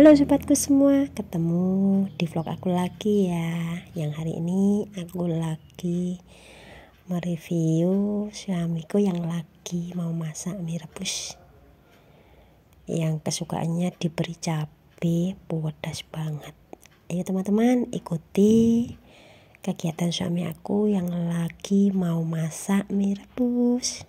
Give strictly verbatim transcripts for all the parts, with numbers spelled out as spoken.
Halo sobatku semua, ketemu di vlog aku lagi ya. Yang hari ini aku lagi mereview suamiku yang lagi mau masak mie rebus, yang kesukaannya diberi cabai pedas banget. Ayo teman-teman, ikuti kegiatan suami aku yang lagi mau masak mie rebus.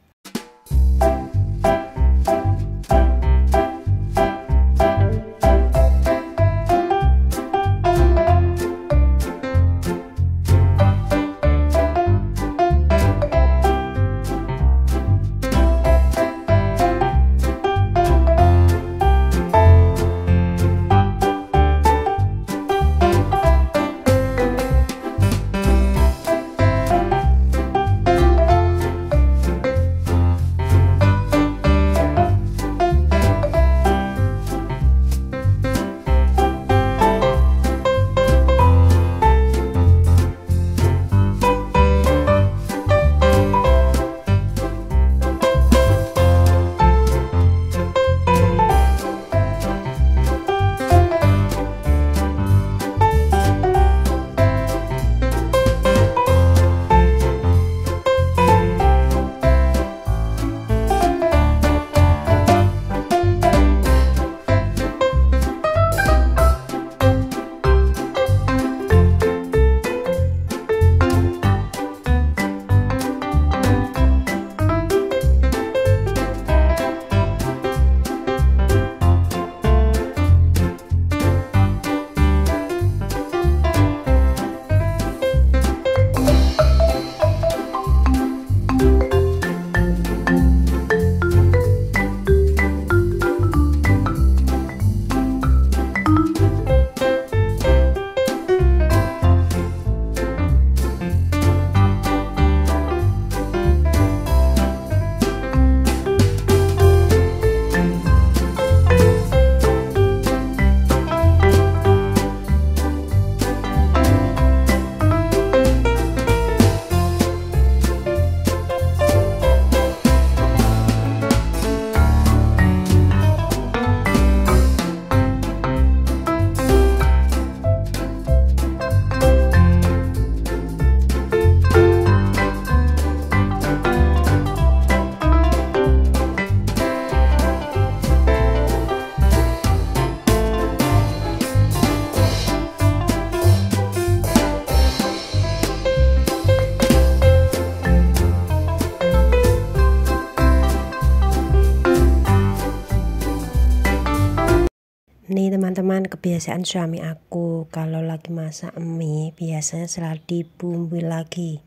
Nih teman-teman, kebiasaan suami aku kalau lagi masak mie biasanya selalu dibumbui lagi.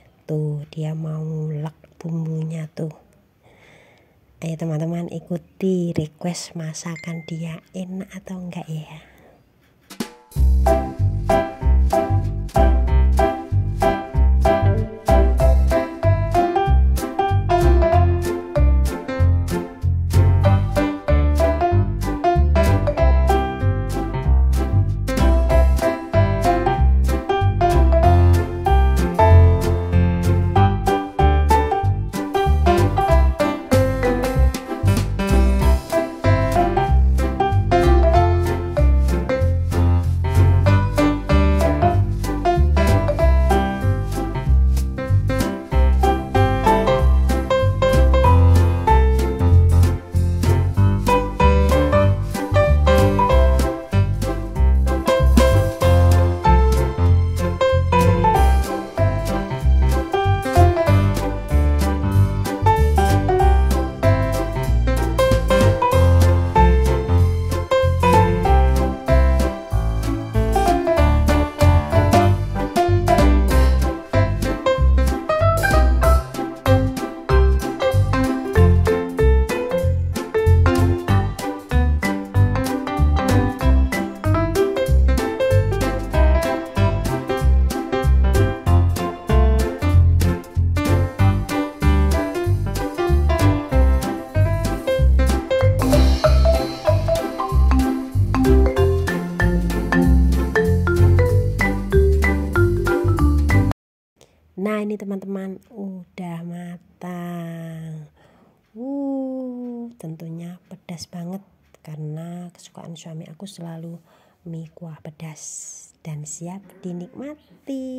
Tuh dia mau ngulek bumbunya tuh. Ayo teman-teman, ikuti request masakan dia, enak atau enggak ya. Nah ini teman-teman udah matang. Uh, tentunya pedas banget. karena kesukaan suami aku selalu mie kuah pedas dan siap dinikmati.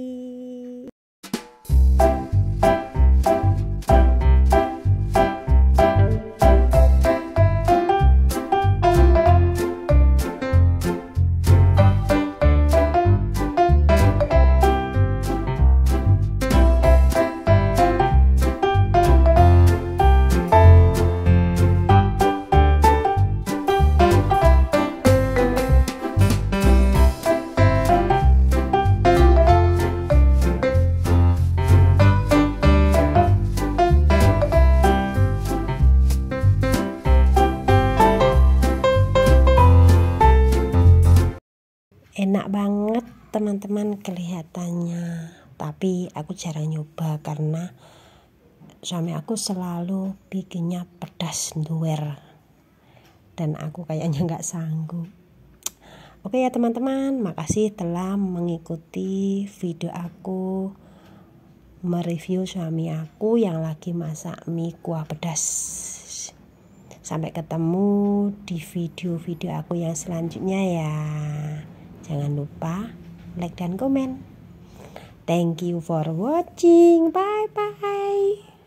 Enak banget teman-teman kelihatannya, tapi aku jarang nyoba karena suami aku selalu bikinnya pedas duer dan aku kayaknya nggak sanggup. Oke ya teman-teman, makasih telah mengikuti video aku mereview suami aku yang lagi masak mie kuah pedas. Sampai ketemu di video-video aku yang selanjutnya ya. Jangan lupa like dan komen. Thank you for watching. Bye bye.